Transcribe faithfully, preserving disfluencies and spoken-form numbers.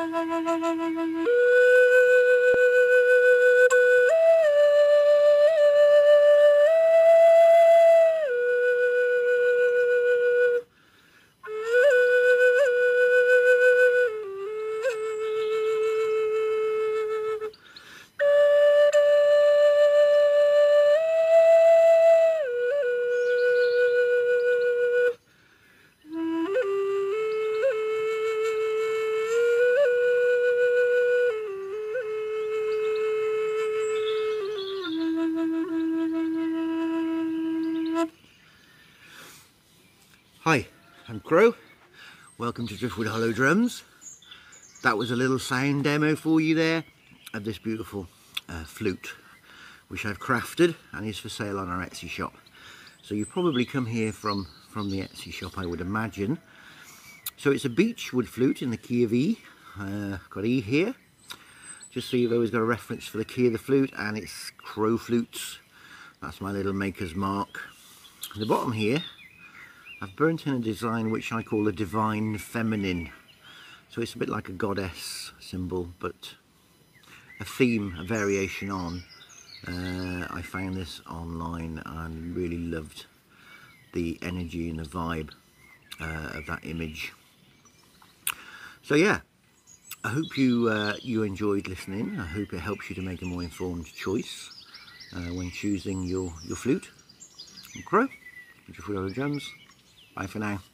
Hi, I'm Crow. Welcome to Driftwood Hollow Drums. That was a little sound demo for you there of this beautiful uh, flute, which I've crafted and is for sale on our Etsy shop. So you probably come here from, from the Etsy shop, I would imagine. So it's a beechwood flute in the key of E. Uh, got E here, just so you've always got a reference for the key of the flute, and it's Crow Flutes. That's my little maker's mark. At the bottom here, I've burnt in a design which I call a divine feminine. So it's a bit like a goddess symbol, but a theme, a variation on. Uh, I found this online and really loved the energy and the vibe uh, of that image. So yeah, I hope you uh, you enjoyed listening. I hope it helps you to make a more informed choice uh, when choosing your, your flute. I'm Crow, Driftwood Hollow Drums. Bye for now.